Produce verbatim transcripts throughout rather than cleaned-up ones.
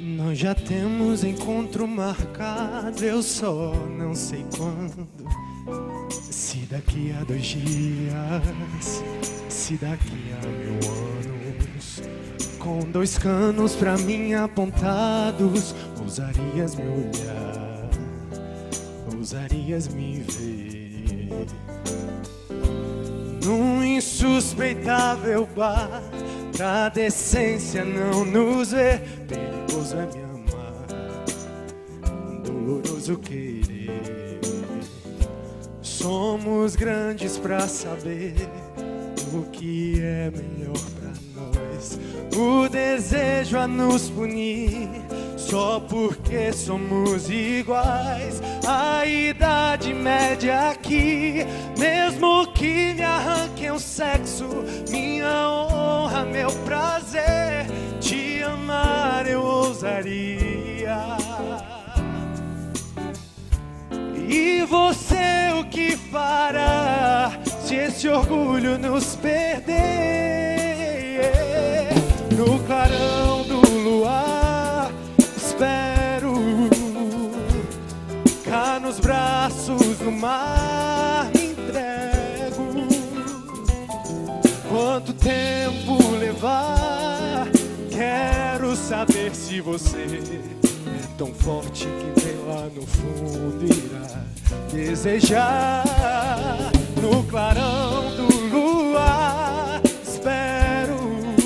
Nós já temos encontro marcado, eu só não sei quando. Se daqui a dois dias, se daqui a mil anos. Com dois canos pra mim apontados, ousarias me olhar, ousarias me ver. Num insuspeitável bar, pra decência não nos ver. Perigoso é me amar, doloroso querer. Somos grandes pra saber o que é melhor pra nós. O desejo a nos punir só porque somos iguais. A idade média aqui, mesmo que me arranquem o sexo, minha honra, meu prazer, te amar eu ousaria. E você o que fará se esse orgulho nos perder? No clarão do luar espero, cá nos braços do mar me entrego. Quanto tempo levar? Quero saber se você é tão forte que nem lá no fundo irá desejar. No clarão do luar espero,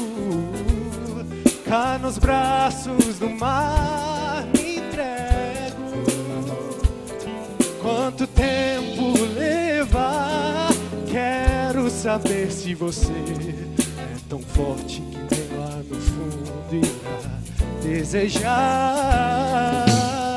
cá nos braços do mar me entrego. Quanto tempo levar? Quero saber se você é tão forte que nem lá no fundo irá desejar.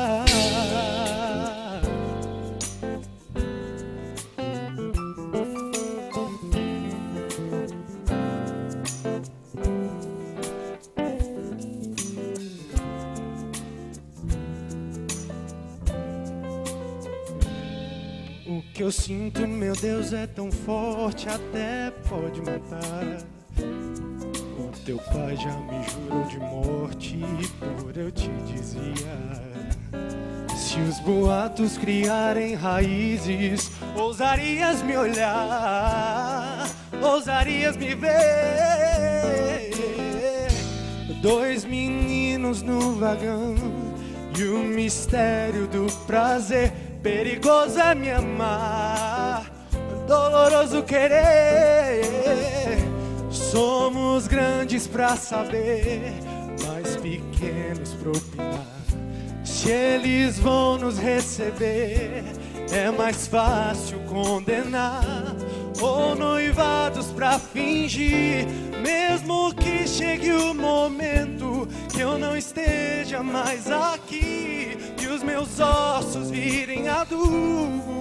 O que eu sinto, meu Deus, é tão forte, até pode matar. O teu pai já me jurou de morte, por eu te dizia. Se os boatos criarem raízes, ousarias me olhar, ousarias me ver. Dois meninos no vagão e o mistério do prazer. Perigoso é me amar, doloroso querer. Somos grandes pra saber, mas pequenos pra opinar. Se eles vão nos receber, é mais fácil condenar. Ou noivados pra fingir, mesmo que chegue o momento que eu não esteja mais aqui e os meus ossos virem adubo.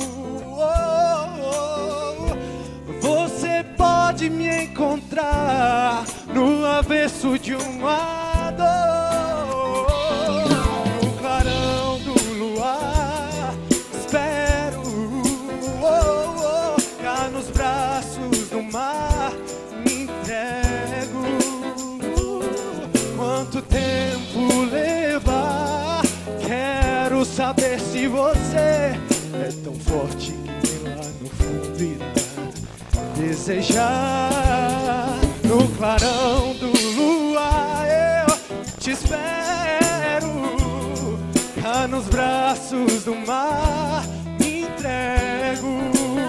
Oh, oh, você pode me encontrar no avesso de uma dor. No clarão do luar espero, oh, oh, cá nos braços do mar me entrego. Quanto tempo levar? Quero saber se você é tão forte que nem lá no fundo irá desejar. No clarão do luar eu te espero, cá nos braços do mar me entrego.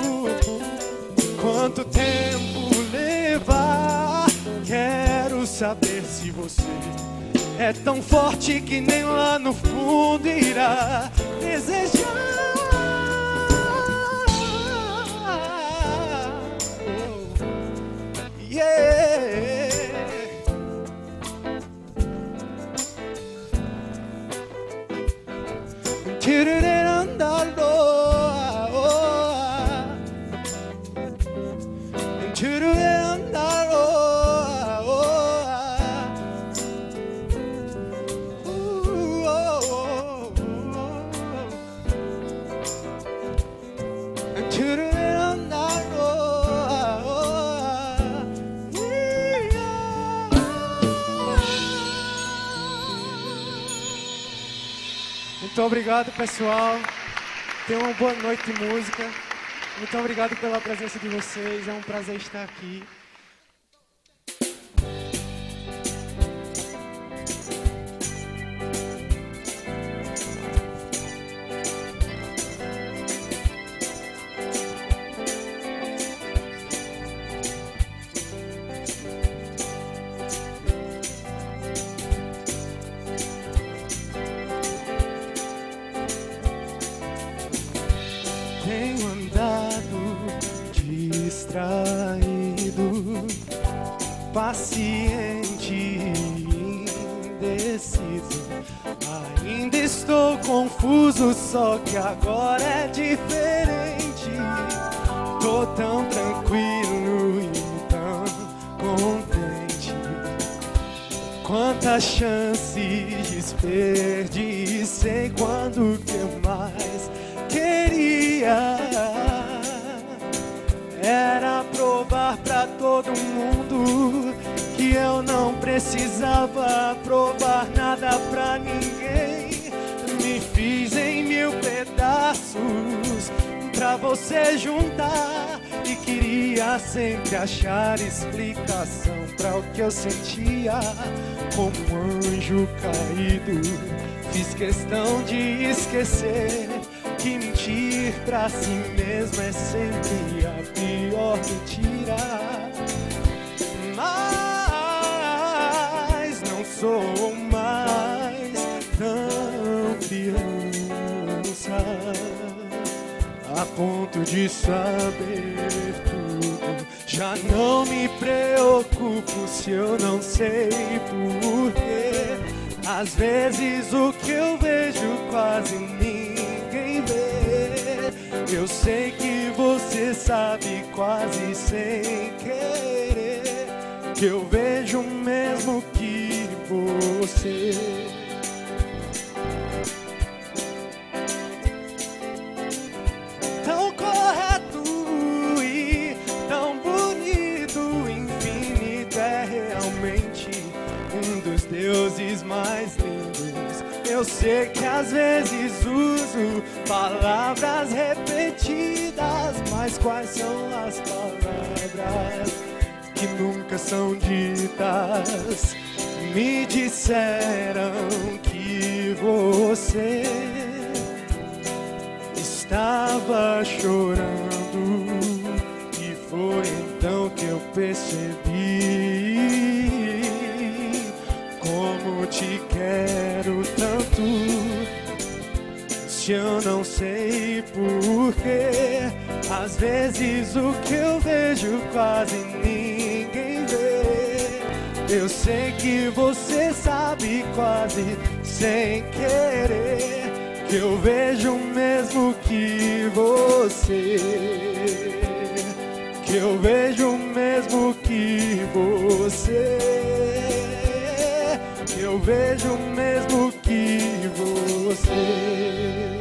Quanto tempo levar? Quero saber se você é tão forte que nem lá no fundo irá desejar. Muito obrigado, pessoal. Tenham uma boa noite de música. Muito obrigado pela presença de vocês. É um prazer estar aqui. Tenho andado distraído, paciente e indeciso. Ainda estou confuso, só que agora é diferente. Tô tão tranquilo e tão contente. Quantas chances desperdicei quando que eu mais queria era provar pra todo mundo que eu não precisava provar nada pra ninguém. Me fiz em mil pedaços pra você juntar e queria sempre achar explicação pra o que eu sentia. Como um anjo caído, fiz questão de esquecer que mentir pra si mesmo é sempre a pior mentira. Mas não sou mais tão criança a ponto de saber tudo. Já não me preocupo se eu não sei porquê. Às vezes o que eu vejo quase ninguém vê. Eu sei que você sabe quase sem querer que eu vejo o mesmo que você. Tão correto e tão bonito, infinito é realmente um dos deuses mais lindos. Eu sei que às vezes uso palavras repetidas, mas quais são as palavras que nunca são ditas? Me disseram que você estava chorando e foi então que eu percebi como te quero tanto. Se eu não sei porquê, às vezes o que eu vejo quase ninguém vê. Eu sei que você sabe quase sem querer que eu vejo o mesmo que você. Que eu vejo o mesmo que você. Que eu vejo o mesmo que você.